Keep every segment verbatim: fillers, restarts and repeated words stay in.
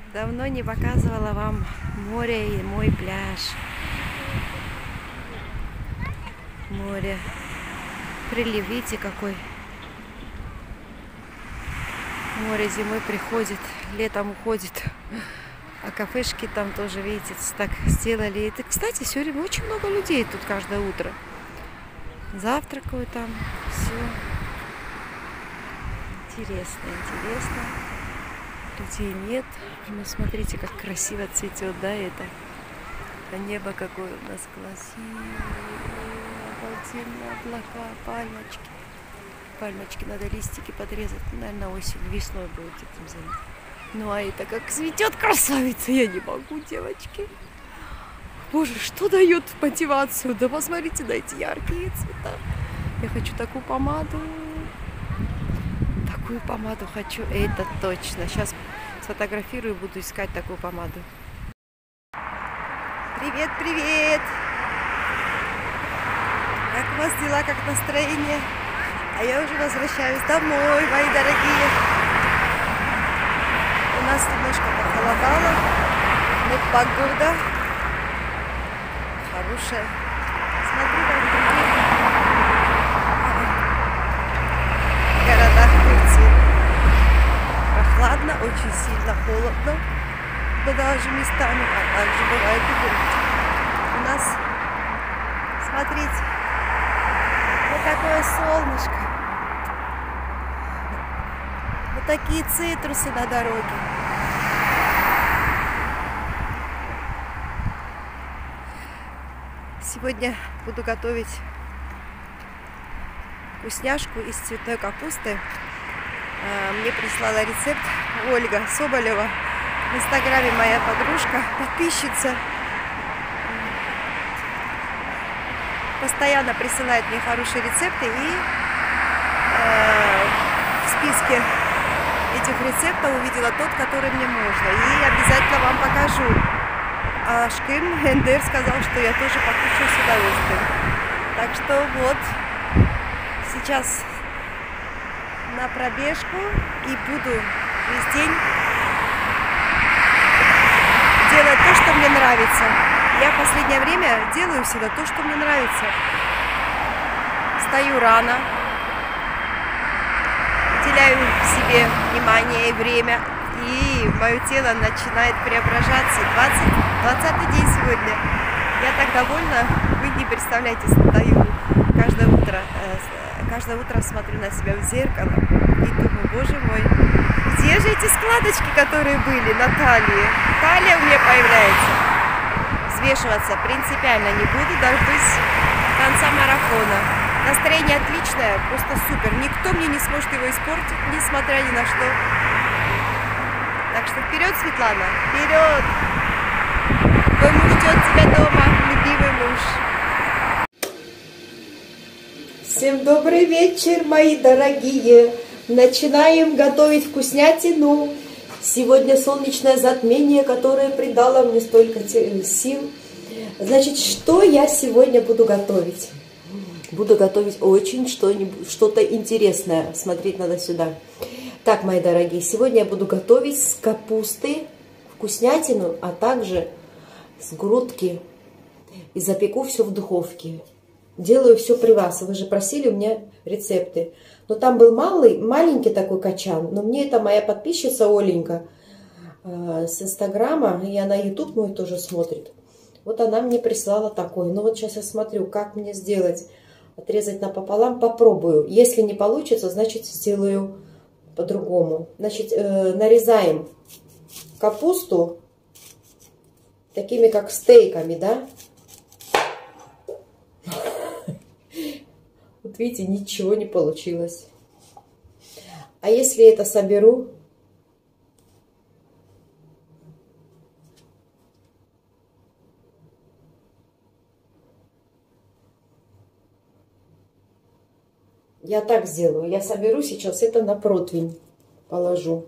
Давно не показывала вам море и мой пляж. Море. Прилив, видите, какой. Море зимой приходит, летом уходит. А кафешки там тоже, видите, так сделали. И, кстати, все время очень много людей тут каждое утро. Завтракают там, все. Интересно, интересно. Людей нет. Ну, смотрите, как красиво цветет, да, это. А небо какое у нас красивое. Обалденные облака, пальмочки. Пальмочки надо листики подрезать. Наверное, осенью, весной будет этим заняться. Ну, а это как цветет красавица. Я не могу, девочки. Боже, что дает мотивацию? Да посмотрите на эти яркие цвета. Я хочу такую помаду. Такую помаду хочу. Это точно. Сейчас сфотографирую и буду искать такую помаду. Привет, привет! Как у вас дела, как настроение? А я уже возвращаюсь домой, мои дорогие. У нас немножко похолодало, но погода хорошая. Смотрю, как в других городах Турции прохладно, очень сильно холодно, да даже местами, а также бывает и дождь. У нас, смотрите, вот такое солнышко, вот такие цитрусы на дороге. Сегодня буду готовить вкусняшку из цветной капусты. Мне прислала рецепт Ольга Соболева. В инстаграме моя подружка, подписчица. Постоянно присылает мне хорошие рецепты. И э, в списке этих рецептов увидела тот, который мне можно. И обязательно вам покажу. А Шким Эндер сказал, что я тоже покушаю с удовольствием. Так что вот, сейчас на пробежку и буду весь день делать то, что мне нравится. Я в последнее время делаю всегда то, что мне нравится. Встаю рано, уделяю себе внимание и время. И мое тело начинает преображаться. двадцатый день сегодня. Я так довольна, вы не представляете, стою каждое утро, каждое утро смотрю на себя в зеркало и думаю, боже мой, где же эти складочки, которые были на талии? Талия у меня появляется. Взвешиваться принципиально не буду, дождусь конца марафона. Настроение отличное, просто супер. Никто мне не сможет его испортить, несмотря ни на что. Так что вперед, Светлана, вперед! Твой муж ждет тебя дома, любимый муж. Всем добрый вечер, мои дорогие. Начинаем готовить вкуснятину. Сегодня солнечное затмение, которое придало мне столько сил. Значит, что я сегодня буду готовить? Буду готовить очень что-то интересное. Смотреть надо сюда. Так, мои дорогие, сегодня я буду готовить с капусты вкуснятину, а также с грудки. И запеку все в духовке. Делаю все при вас. Вы же просили у меня рецепты. Но там был малый, маленький такой качан. Но мне это моя подписчица Оленька э, с инстаграма, и она ютуб мой тоже смотрит. Вот она мне прислала такой. Ну вот сейчас я смотрю, как мне сделать. Отрезать напополам, попробую. Если не получится, значит сделаю по-другому. Значит, э, нарезаем капусту такими как стейками, да? Вот видите, ничего не получилось. А если это соберу, я так сделаю. Я соберу сейчас это на противень, положу.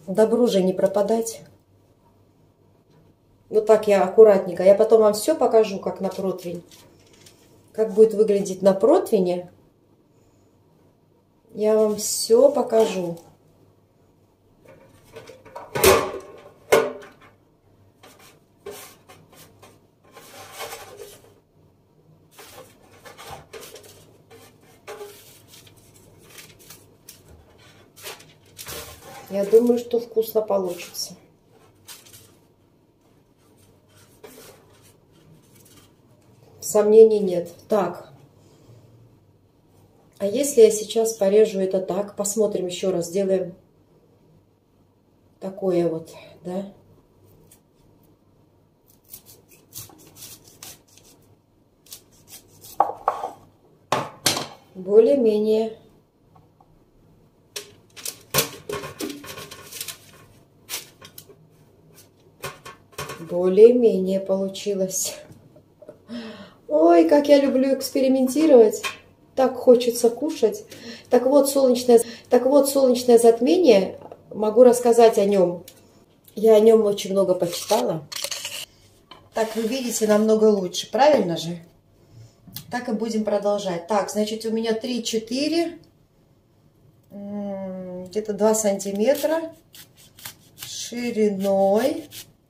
Добру же не пропадать. Вот так я аккуратненько. Я потом вам все покажу, как на противень. Как будет выглядеть на противне. Я вам все покажу. Я думаю, что вкусно получится. Сомнений нет. Так. А если я сейчас порежу это так, посмотрим еще раз, сделаем такое вот, да? Более-менее. Более-менее получилось. Ой, как я люблю экспериментировать. Так хочется кушать. Так вот, солнечное, так вот, солнечное затмение. Могу рассказать о нем. Я о нем очень много почитала. Так, вы видите, намного лучше. Правильно же? Так и будем продолжать. Так, значит, у меня три-четыре. Где-то два сантиметра. Шириной.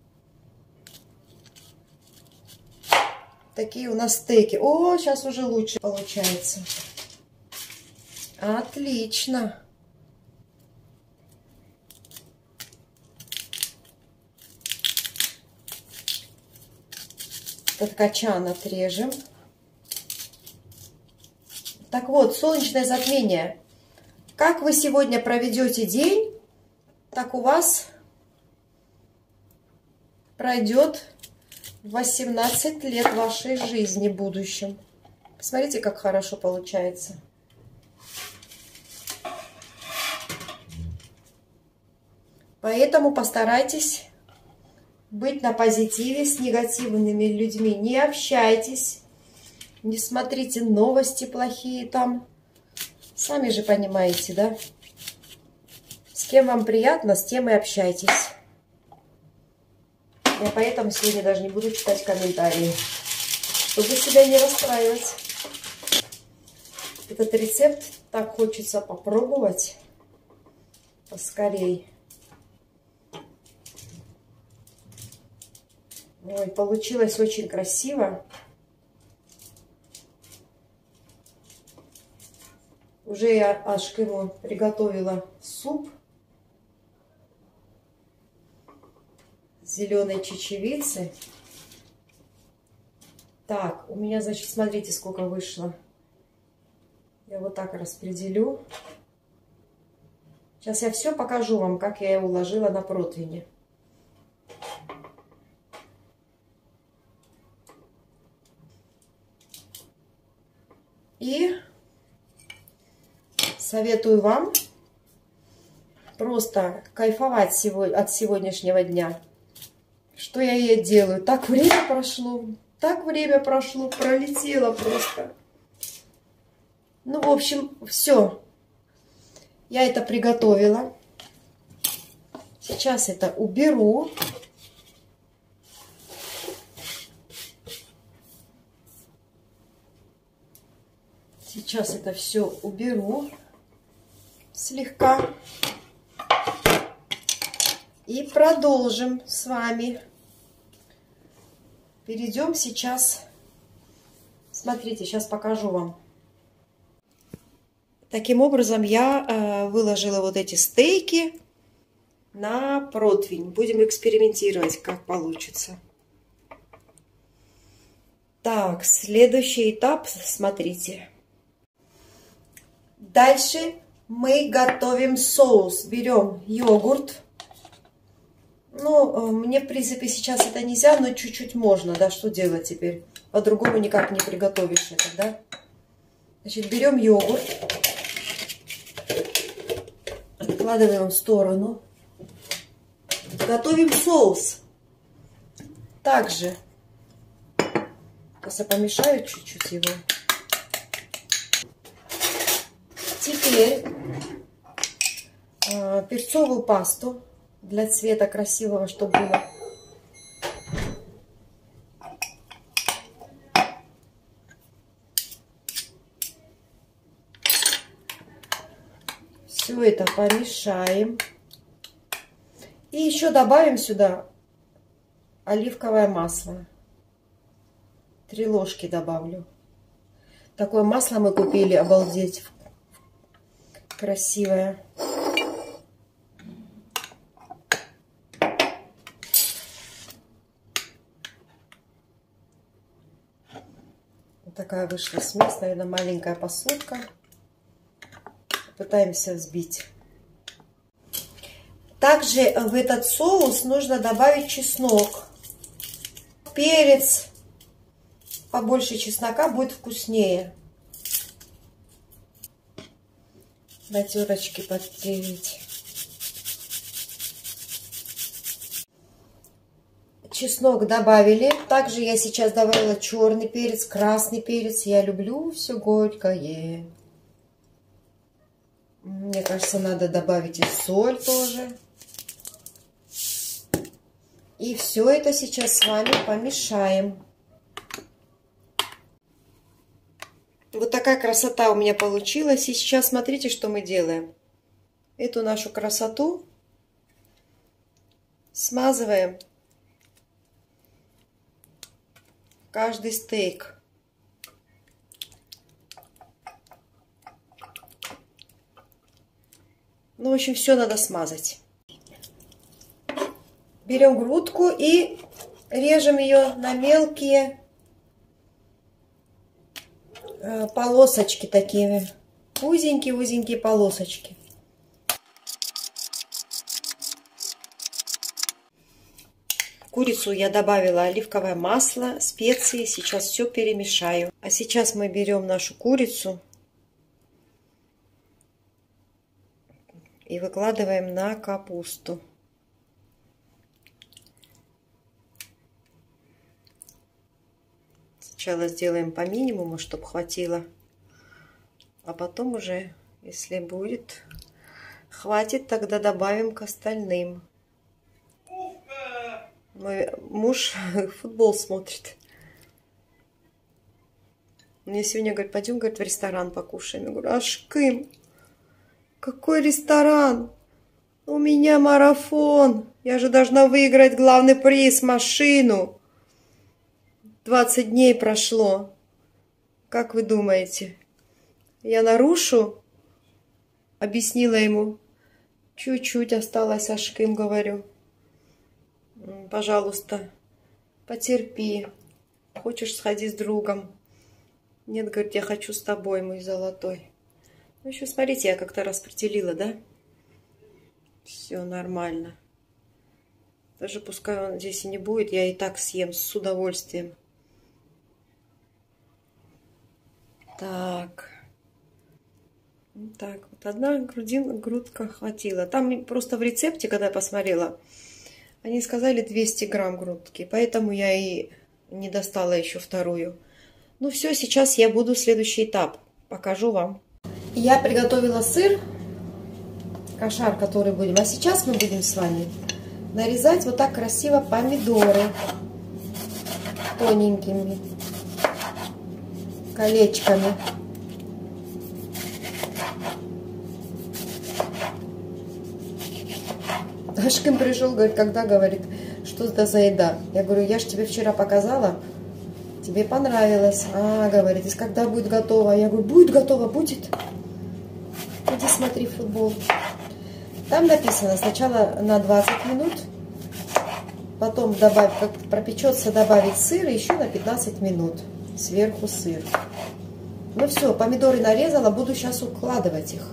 Такие у нас стейки. О, сейчас уже лучше получается. Отлично. Этот качан отрежем. Так вот, солнечное затмение. Как вы сегодня проведете день, так у вас пройдет восемнадцать лет вашей жизни в будущем. Посмотрите, как хорошо получается. Поэтому постарайтесь быть на позитиве, с негативными людьми не общайтесь, не смотрите новости плохие там. Сами же понимаете, да? С кем вам приятно, с тем и общайтесь. Я поэтому сегодня даже не буду читать комментарии, чтобы себя не расстраивать. Этот рецепт так хочется попробовать поскорей. Ой, получилось очень красиво. Уже я аж к нему приготовила суп. Зеленой чечевицы. Так, у меня, значит, смотрите, сколько вышло. Я вот так распределю. Сейчас я все покажу вам, как я его уложила на противне. И советую вам просто кайфовать от сегодняшнего дня. Что я ей делаю? Так время прошло, так время прошло, пролетело просто. Ну, в общем, все. Я это приготовила. Сейчас это уберу. Сейчас это все уберу слегка. И продолжим с вами. Перейдем сейчас. Смотрите, сейчас покажу вам. Таким образом я э, выложила вот эти стейки на противень. Будем экспериментировать, как получится. Так, следующий этап, смотрите. Дальше мы готовим соус. Берем йогурт. Ну, мне, в принципе, сейчас это нельзя, но чуть-чуть можно, да, что делать теперь? По-другому никак не приготовишь это, да? Значит, берем йогурт, откладываем в сторону, готовим соус. Также, сейчас я помешаю чуть-чуть его. Теперь э, перцовую пасту для цвета красивого, чтобы было. Все это помешаем. И еще добавим сюда оливковое масло. Три ложки добавлю. Такое масло мы купили, обалдеть. Красивое. Вот такая вышла смесь, наверное, маленькая посудка. Пытаемся взбить. Также в этот соус нужно добавить чеснок. Перец. Побольше чеснока будет вкуснее. На терочке подтереть. Чеснок добавили. Также я сейчас добавила черный перец, красный перец. Я люблю все горькое. Мне кажется, надо добавить и соль тоже. И все это сейчас с вами помешаем. Вот такая красота у меня получилась. И сейчас смотрите, что мы делаем. Эту нашу красоту смазываем каждый стейк. Ну, в общем, все надо смазать. Берем грудку и режем ее на мелкие э, полосочки такие. Узенькие-узенькие полосочки. В курицу я добавила оливковое масло, специи. Сейчас все перемешаю. А сейчас мы берем нашу курицу и выкладываем на капусту. Сначала сделаем по минимуму, чтобы хватило. А потом уже, если будет хватит, тогда добавим к остальным. Мой муж футбол смотрит. Мне сегодня говорит, пойдем, говорит, в ресторан покушаем. Я говорю, Ашкым, какой ресторан? У меня марафон. Я же должна выиграть главный приз, машину. двадцать дней прошло. Как вы думаете? Я нарушу? Объяснила ему. Чуть-чуть осталось, Ашкым, говорю. Пожалуйста, потерпи. Хочешь, сходи с другом. Нет, говорит, я хочу с тобой, мой золотой. Ну, еще смотрите, я как-то распределила, да? Все нормально. Даже пускай он здесь и не будет, я и так съем с удовольствием. Так. Так, вот одна грудин, грудка хватило. Там просто в рецепте, когда я посмотрела, они сказали двести грамм грудки, поэтому я и не достала еще вторую. Ну все, сейчас я буду следующий этап. Покажу вам. Я приготовила сыр, кошар, который будем. А сейчас мы будем с вами нарезать вот так красиво помидоры тоненькими колечками. Ашкым пришел, говорит, когда, говорит, что это за еда? Я говорю, я же тебе вчера показала, тебе понравилось. А, говорит, и когда будет готово? Я говорю, будет готово, будет. Иди смотри футбол. Там написано сначала на двадцать минут, потом добавить, как пропечется, добавить сыр, и еще на пятнадцать минут сверху сыр. Ну все, помидоры нарезала, буду сейчас укладывать их.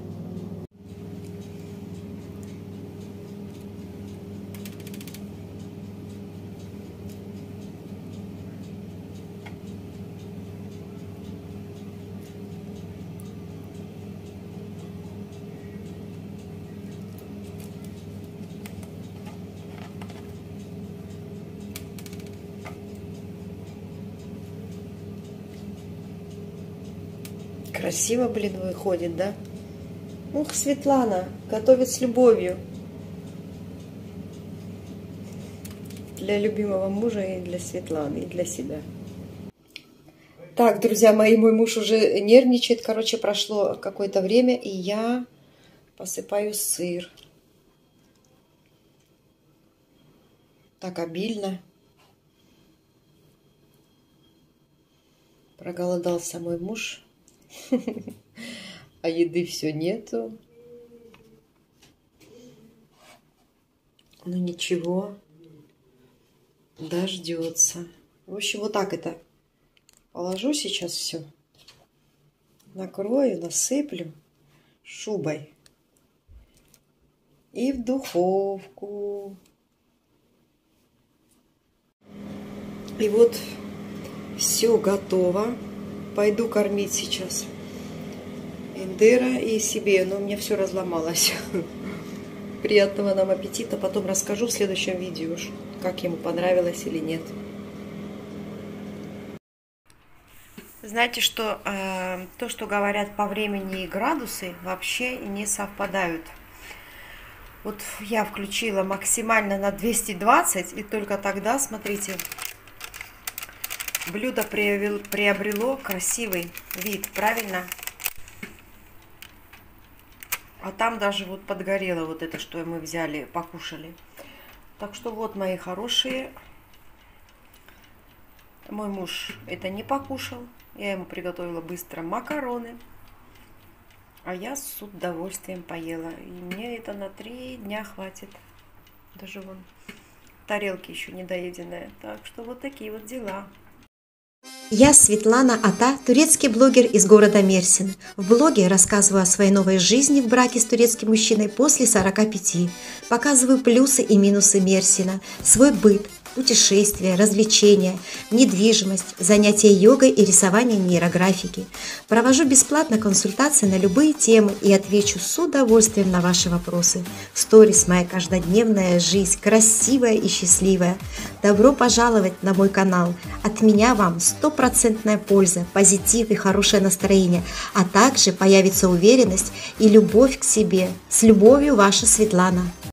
Красиво, блин, выходит, да? Ух, Светлана готовит с любовью. для любимого мужа и для Светланы, и для себя. Так, друзья мои, мой муж уже нервничает. Короче, прошло какое-то время, и я посыпаю сыр. Так обильно. Проголодался мой муж. А еды все нету. Ну ничего. Дождется. В общем, вот так это. Положу сейчас все. Накрою, насыплю шубой. И в духовку. И вот все готово. Пойду кормить сейчас Эндера и себе. Но у меня все разломалось. Приятного нам аппетита. Потом расскажу в следующем видео, как ему понравилось или нет. Знаете, что э, то, что говорят по времени и градусы, вообще не совпадают. Вот я включила максимально на двести двадцать, и только тогда, смотрите, блюдо приобрело, приобрело красивый вид, правильно? А там даже вот подгорело вот это, что мы взяли, покушали. Так что вот, мои хорошие, мой муж это не покушал. Я ему приготовила быстро макароны. А я с удовольствием поела. И мне это на три дня хватит. Даже вон тарелки еще недоеденные. Так что вот такие вот дела. Я Светлана Ата, турецкий блогер из города Мерсин. В блоге рассказываю о своей новой жизни в браке с турецким мужчиной после сорока пяти. Показываю плюсы и минусы Мерсина, свой быт, путешествия, развлечения, недвижимость, занятия йогой и рисование нейрографики. Провожу бесплатно консультации на любые темы и отвечу с удовольствием на ваши вопросы. Сторис моя каждодневная жизнь, красивая и счастливая. Добро пожаловать на мой канал. От меня вам стопроцентная польза, позитив и хорошее настроение, а также появится уверенность и любовь к себе. С любовью, ваша Светлана.